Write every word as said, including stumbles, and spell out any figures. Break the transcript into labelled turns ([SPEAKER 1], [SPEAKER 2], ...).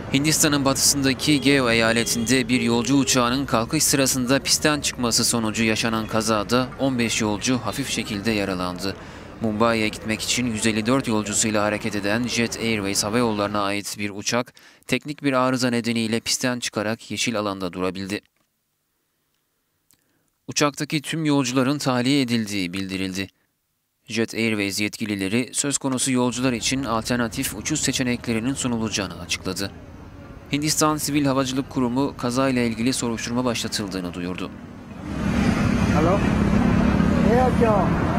[SPEAKER 1] Hindistan'ın batısındaki Geo eyaletinde bir yolcu uçağının kalkış sırasında pistten çıkması sonucu yaşanan kazada on beş yolcu hafif şekilde yaralandı. Mumbai'ye gitmek için yüz elli dört yolcusuyla hareket eden Jet Airways havayollarına ait bir uçak, teknik bir arıza nedeniyle pistten çıkarak yeşil alanda durabildi. Uçaktaki tüm yolcuların tahliye edildiği bildirildi. Jet Airways yetkilileri söz konusu yolcular için alternatif uçuş seçeneklerinin sunulacağını açıkladı. Hindistan Sivil Havacılık Kurumu kazayla ilgili soruşturma başlatıldığını duyurdu.
[SPEAKER 2] Hello?